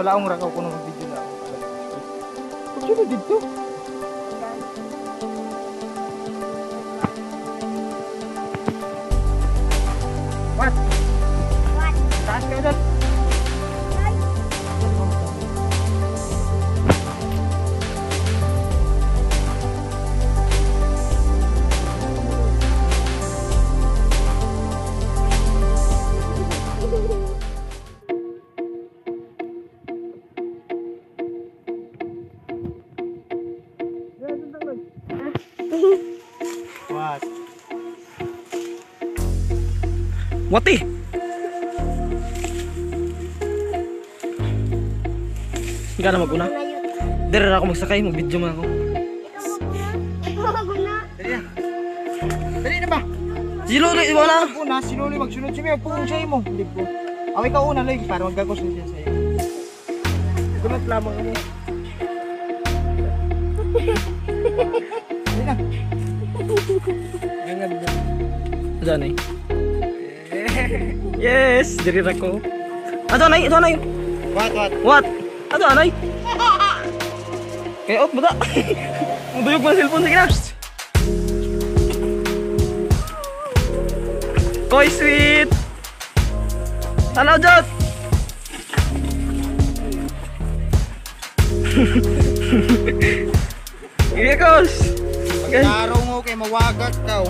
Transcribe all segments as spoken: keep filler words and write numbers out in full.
laong rakaw ko na mag-video na ako. Pagsunod dito. What? What? Taas kayo dyan. What? Wati! Hindi ka na mag-una. Dere na ako magsakay, mag-video mo ako. Ikaw maguna. Dali na. Dali na ba? Si Lolo, iba na! Una, si Lolo magsunod siya. May pungong siya mo. Hindi ko. Away ka una, Loy, para magkakusunod siya sa'yo. Gulat lamang mo. Dali na. Gangad na. Adan ay. Yes, diri ra ko. Adan ay, adan ay. What, what? What? Adan ay. Kaya out bada. Muduyog man cellphone sige na. Koy sweet. Hello Jot. Iya kos. Pagkaraw mo kay mawagat ka.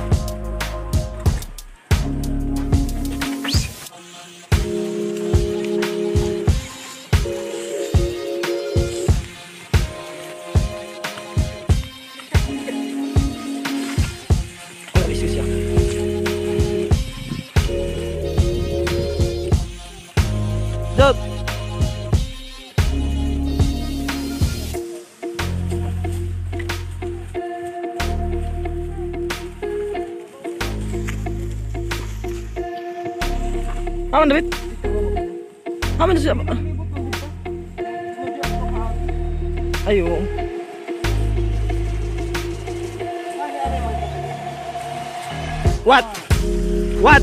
Jot. Aman David? Aman na siya. Ayo. What? What?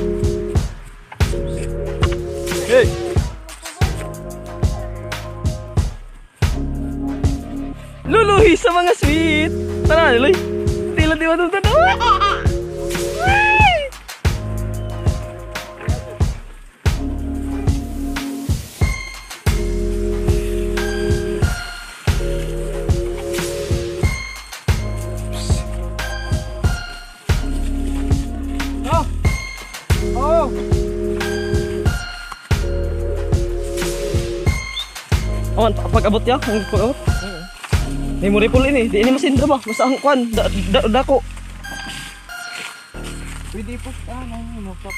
Hey. Luluhi sa mga sweet. Tara, Luloy. Tila di matutun. Oh! Awan, pag-abot ya, ang pag-abot. Memory full ini, di ini mesin drama, masa ang kwan, da, da, dako. Pwede po, ano, ano, pop.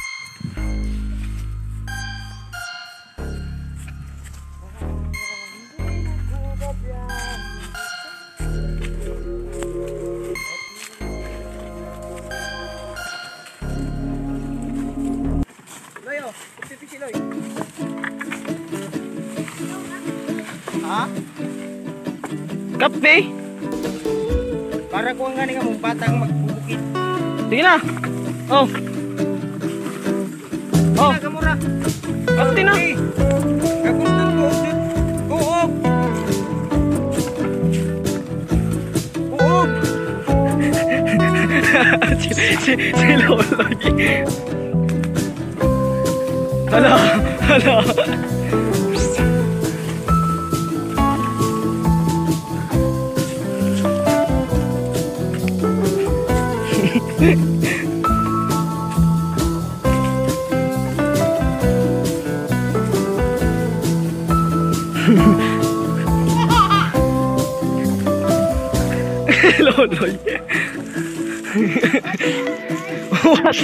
Loyo, pipisi Loy. Ha? Kape. Para ko ang gani nga mong batang magbubukid. Sige na. Oh. Oh. Gamura. Kape na. Kapustan ko, usod. Kuog. Kuog. si, si, si Lolo lagi. Hala, hala. Loloy. What?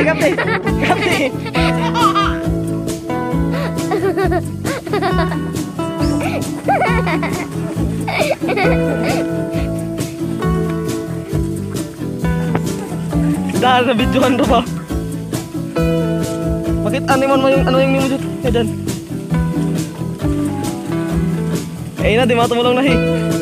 kapte. Kapte. Dahil na videohan to ba? Bakit animan mo yung ano yung nimo dito? Eh, Dan. Eh, na, di matumulong na, eh.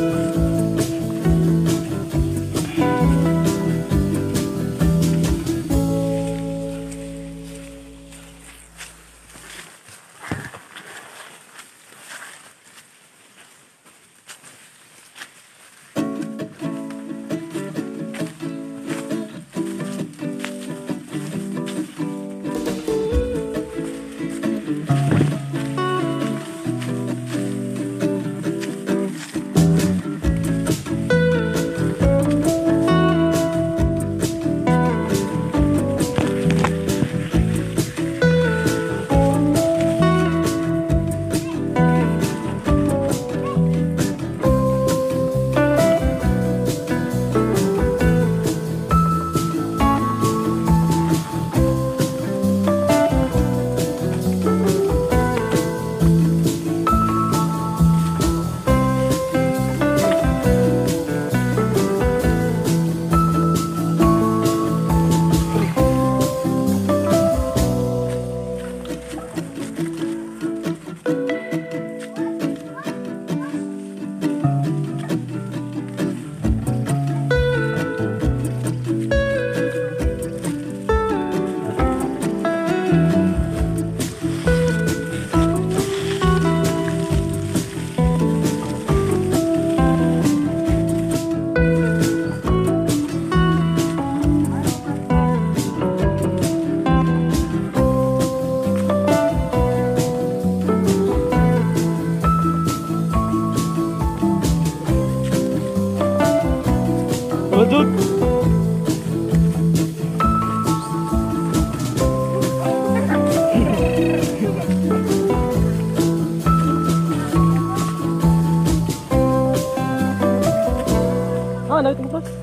Waduh. Ah, naik tempat.